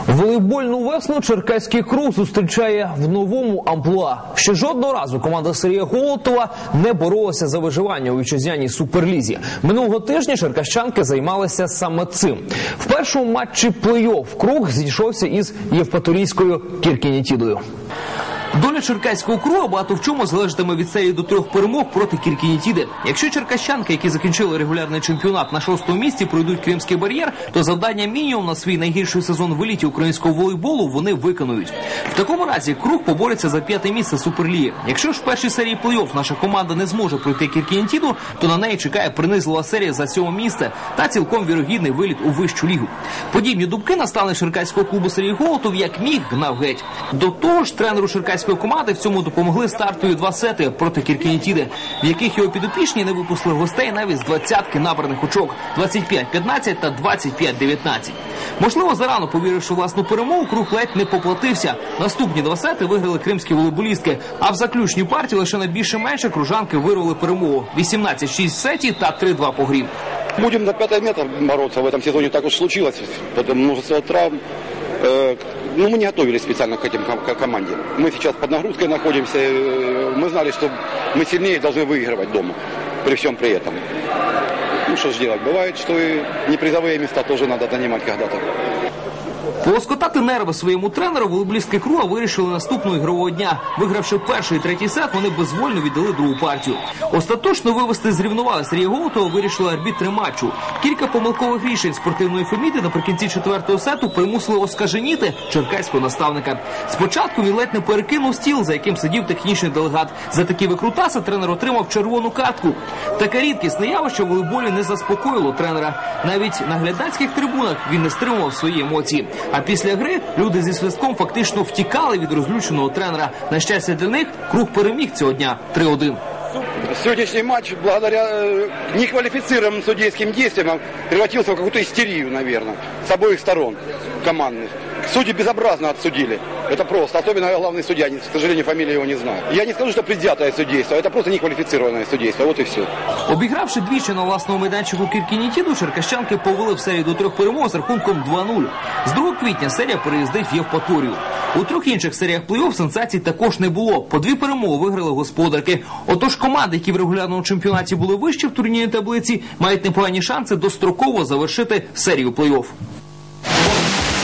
Волейбольну весну черкаський «Круг» зустрічає в новому амплуа. Ще жодного разу команда Сергія Голотова не боролася за виживання у вітчизняній суперлізі. Минулого тижня черкащанки займалися саме цим. В першому матчі плей-офф «Круг» зійшовся із євпаторійською «Кіркінетідою». Доля черкаського «Круга» багато в чому залежатиме від серії до 3 перемог проти «Кіркінетіди». Якщо черкащанки, які закінчили регулярний чемпіонат на 6-му місці, пройдуть Кримський бар'єр, то завдання мінімум на свій найгірший сезон в еліті українського волейболу вони виконують. В такому разі «Круг» побореться за 5-те місце Суперліги. Якщо ж в першій серії плей-офф наша команда не зможе пройти «Кіркінетіду», то на неї чекає принизлива серія за 7-те місце та цілком вірогідний виліт у вищу лігу. Подібні думки наставник черкаського клубу Сергій Голотов як міг гнав геть. До того ж, тренеру черкаського команди в цьому допомогли стартові 2 сети проти «Кіркінетіди», в яких його підопічні не випустили гостей навіть з 20-ки набраних очок – 25-15 та 25-19. Можливо, зарано повіривши у власну перемогу, «Круг» ледь не поплатився. Наступні 2 сети виграли кримські волейболістки, а в заключній партії лише на більше-менше кружанки вирвали перемогу – 18-6 в сеті та 3-2 по грі. Будем на 5-е место бороться. В этом сезоне так уж случилось. Потом множество травм. Мы не готовились специально к этим команде. Мы сейчас под нагрузкой находимся. Мы знали, что мы сильнее должны выигрывать дома. При всем при этом. Ну что ж делать. Бывает, что и непризовые места тоже надо занимать когда-то. Полоскотати нерви своєму тренеру волейболістки «Круга» вирішили наступного ігрового дня. Вигравши перший і третій сет, вони безвольно віддали другу партію. Остаточно вивести з рівноваги Сергія Голотова вирішили арбітри матчу. Кілька помилкових рішень спортивної Феміди наприкінці 4-го сету примусили оскаженіти черкаського наставника. Спочатку він ледь не перекинув стіл, за яким сидів технічний делегат. За такі викрутаси тренер отримав червону картку. Таке рідкісне явище в волейболі не заспокоїло тренера. Навіть на глядацьких трибунах він не стримував свої емоції. А після гри люди зі свистком фактично втікали від розлюченого тренера. На щастя для них, «Круг» переміг цього дня 3-1. Сегодняшний матч, благодаря неквалифицированным судейским действиям, превратился в какую-то истерию, наверное, с обоих сторон командных. Судьи безобразно отсудили. Это просто. Особенно главный судья, к сожалению, фамилию его не знаю. Я не скажу, что предвзятое судейство, это просто неквалифицированное судейство. Вот и все. Обігравши двічі на власному майданчику «Кіркінетіду», черкащанки повели в серії до 3 перемог з рахунком 2-0. З 2 квітня серія переїздить в Євпаторію. У 3 інших серіях плей-офф сенсацій також не було. По 2 перемоги виграли господарки. Отож команди, які в регулярному чемпіонаті були вище в турнірній таблиці, мають непогані шанси достроково завершити серію плей-офф.